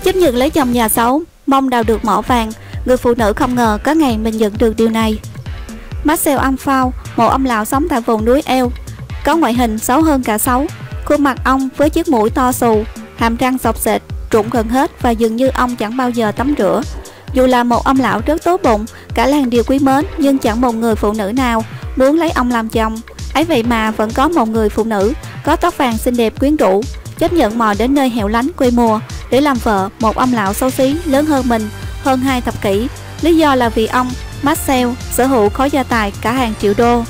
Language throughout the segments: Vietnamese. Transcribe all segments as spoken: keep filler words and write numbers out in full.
Chấp nhận lấy chồng nhà xấu, mong đào được mỏ vàng, người phụ nữ không ngờ có ngày mình nhận được điều này. Marcel Amphao, một ông lão sống tại vùng núi Eo, có ngoại hình xấu hơn cả xấu. Khuôn mặt ông với chiếc mũi to xù, hàm răng xộc xệch, rụng gần hết và dường như ông chẳng bao giờ tắm rửa. Dù là một ông lão rất tốt bụng, cả làng đều quý mến, nhưng chẳng một người phụ nữ nào muốn lấy ông làm chồng. Ấy vậy mà vẫn có một người phụ nữ có tóc vàng xinh đẹp quyến rũ, chấp nhận mò đến nơi hẻo lánh quê mùa để làm vợ một ông lão xấu xí lớn hơn mình hơn hai thập kỷ. Lý do là vì ông Marcel sở hữu khối gia tài cả hàng triệu đô.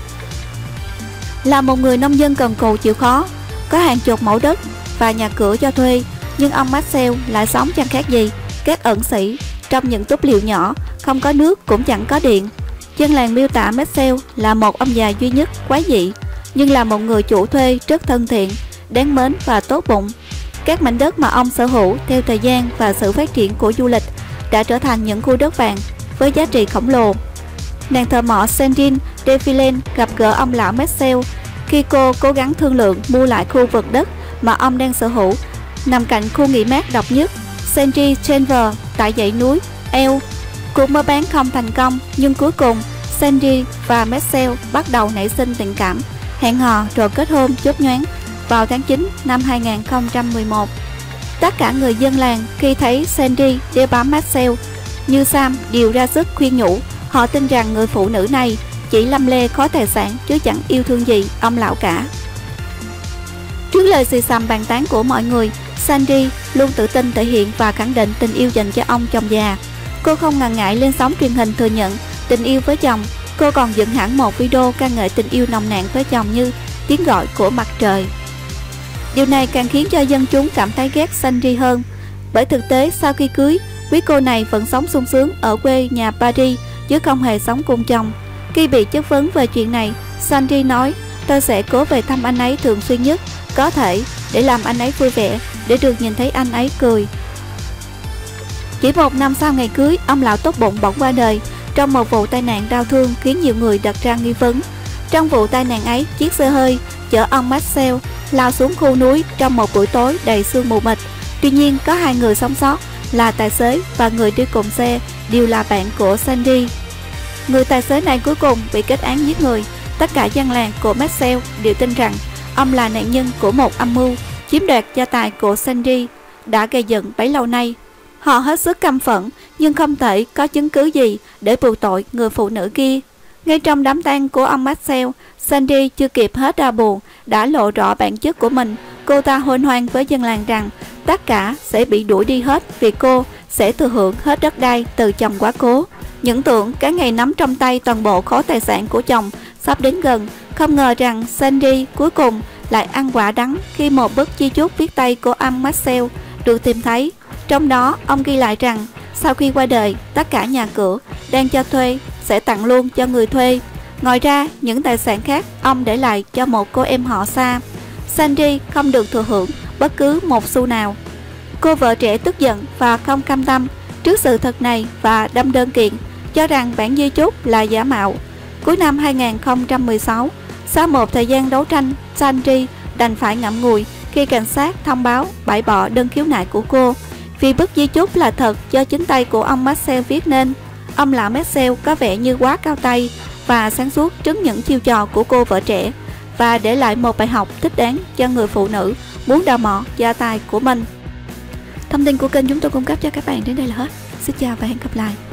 Là một người nông dân cần cù chịu khó, có hàng chục mẫu đất và nhà cửa cho thuê, nhưng ông Marcel lại sống chẳng khác gì các ẩn sĩ trong những túp lều nhỏ, không có nước cũng chẳng có điện. Dân làng miêu tả Marcel là một ông già duy nhất quái dị, nhưng là một người chủ thuê rất thân thiện, đáng mến và tốt bụng. Các mảnh đất mà ông sở hữu theo thời gian và sự phát triển của du lịch đã trở thành những khu đất vàng với giá trị khổng lồ. Nàng thợ mỏ Sandrine Devillene gặp gỡ ông lão Marcel khi cô cố gắng thương lượng mua lại khu vực đất mà ông đang sở hữu nằm cạnh khu nghỉ mát độc nhất Sandrine Chamber tại dãy núi Eo. Cuộc mua bán không thành công, nhưng cuối cùng Sandrine và Marcel bắt đầu nảy sinh tình cảm, hẹn hò rồi kết hôn chớp nhoáng vào tháng chín năm hai nghìn không trăm mười một. Tất cả người dân làng khi thấy Sandrine đeo bám Marcel như Sam đều ra sức khuyên nhủ. Họ tin rằng người phụ nữ này chỉ lăm le khối tài sản chứ chẳng yêu thương gì ông lão cả. Trước lời xì xầm bàn tán của mọi người, Sandrine luôn tự tin thể hiện và khẳng định tình yêu dành cho ông chồng già. Cô không ngần ngại lên sóng truyền hình thừa nhận tình yêu với chồng. Cô còn dựng hẳn một video ca ngợi tình yêu nồng nàn với chồng như tiếng gọi của mặt trời. Điều này càng khiến cho dân chúng cảm thấy ghét Sandrine hơn, bởi thực tế sau khi cưới, quý cô này vẫn sống sung sướng ở quê nhà Paris chứ không hề sống cùng chồng. Khi bị chất vấn về chuyện này, Sandrine nói: "Tôi sẽ cố về thăm anh ấy thường xuyên nhất có thể để làm anh ấy vui vẻ, để được nhìn thấy anh ấy cười." Chỉ một năm sau ngày cưới, ông lão tốt bụng bỗng qua đời trong một vụ tai nạn đau thương khiến nhiều người đặt ra nghi vấn. Trong vụ tai nạn ấy, chiếc xe hơi chở ông Marcel lao xuống khu núi trong một buổi tối đầy sương mù mịt. Tuy nhiên, có hai người sống sót là tài xế và người đi cùng xe đều là bạn của Sandrine. Người tài xế này cuối cùng bị kết án giết người. Tất cả dân làng của Marcel đều tin rằng ông là nạn nhân của một âm mưu chiếm đoạt gia tài của Sandrine đã gây dựng bấy lâu nay. Họ hết sức căm phẫn nhưng không thể có chứng cứ gì để buộc tội người phụ nữ kia. Ngay trong đám tang của ông Marcel, Sandrine chưa kịp hết đau buồn đã lộ rõ bản chất của mình. Cô ta hôn hoan với dân làng rằng tất cả sẽ bị đuổi đi hết vì cô sẽ thừa hưởng hết đất đai từ chồng quá cố. Những tưởng cái ngày nắm trong tay toàn bộ khối tài sản của chồng sắp đến gần, không ngờ rằng Sandrine cuối cùng lại ăn quả đắng khi một bức di chúc viết tay của ông Marcel được tìm thấy. Trong đó ông ghi lại rằng sau khi qua đời, tất cả nhà cửa đang cho thuê sẽ tặng luôn cho người thuê. Ngoài ra, những tài sản khác ông để lại cho một cô em họ xa. Sandrine không được thừa hưởng bất cứ một xu nào. Cô vợ trẻ tức giận và không cam tâm trước sự thật này và đâm đơn kiện, cho rằng bản di chúc là giả mạo. Cuối năm hai nghìn không trăm mười sáu, sau một thời gian đấu tranh, Sandrine đành phải ngậm ngùi khi cảnh sát thông báo bãi bỏ đơn khiếu nại của cô. Vì bức di chúc là thật do chính tay của ông Marcel viết nên, ông lão Marcel có vẻ như quá cao tay và sáng suốt trước những chiêu trò của cô vợ trẻ, và để lại một bài học thích đáng cho người phụ nữ muốn đào mỏ gia tài của mình. Thông tin của kênh chúng tôi cung cấp cho các bạn đến đây là hết. Xin chào và hẹn gặp lại.